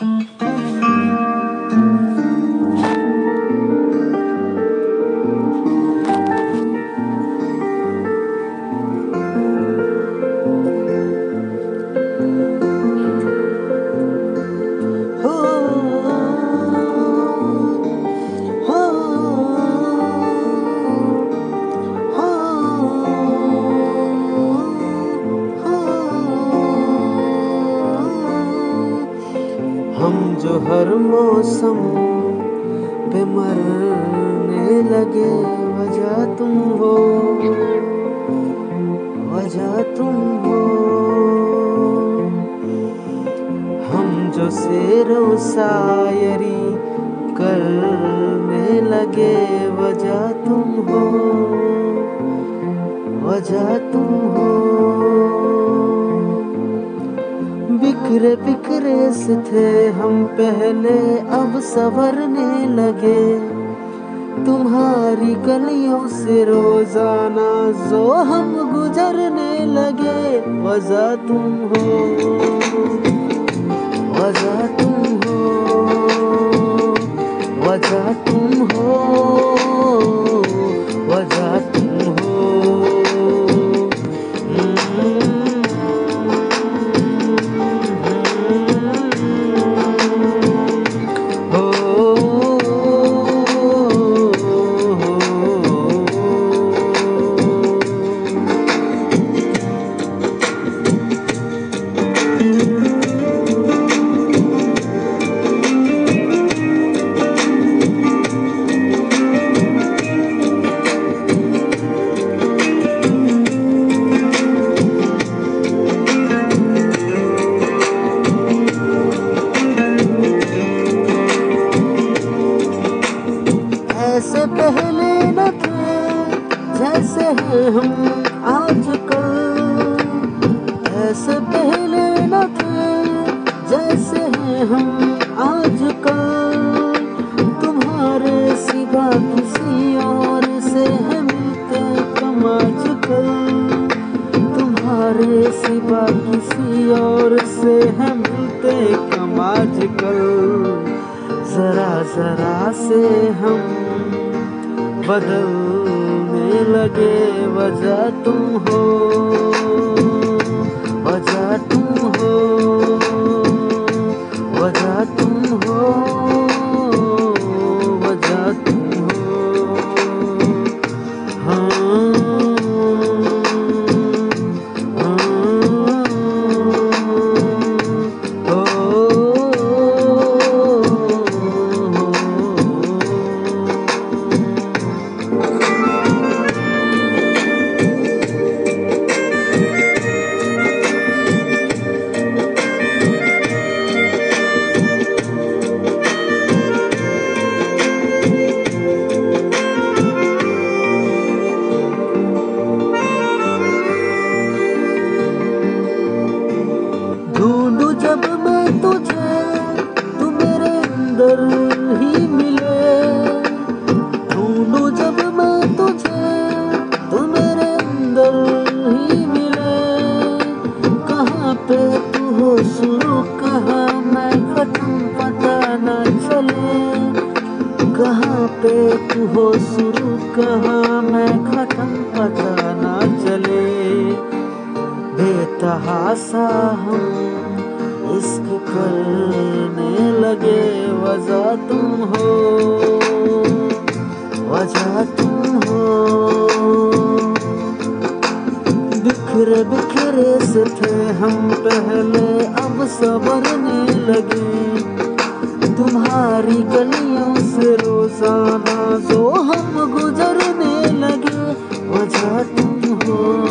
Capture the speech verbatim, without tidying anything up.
हम जो हर मौसम पे मरने लगे, वजह तुम हो, वजह तुम हो। हम जो शेरो शायरी करने लगे, वजह तुम हो, वजह तुम हो। बिखरे बिखरे से थे हम पहले, अब संवरने लगे। तुम्हारी गलियों से रोजाना जो हम गुजरने लगे, वजह तुम हो, वजह तुम हो, वजह तुम हो, वजह तुम हो। ऐसे पहले न थे जैसे हैं हम आजकल, ऐसे पहले न थे जैसे हैं हम आजकल। तुम्हारे सिवा किसी और से है मिलते कम आजकल, तुम्हारे सिवा किसी और से है मिलते कम आजकल। जरा जरा से हम बदलने लगे, वजह तुम हो, वजह तुम हो, वजह तुम हो, वजह तुम हो। हाँ, हाँ, ढूंढूं जब मैं तुझे, तू मेरे अंदर ही मिले। ढूंढूं जब मैं तुझे, तू मेरे अंदर ही मिले। कहाँ पे तू हो शुरू, कहाँ मैं खत्म, पता न चले। कहाँ पे तू हो शुरू, कहाँ मैं खत्म, पता न चले। बेतहासा हम इश्क करने लगे, वजह तुम हो, वजह तुम हो। बिखरे बिखरे से थे हम पहले, अब संवरने लगे। तुम्हारी गलियों से रोजाना जो हम गुजरने लगे, वजह तुम हो।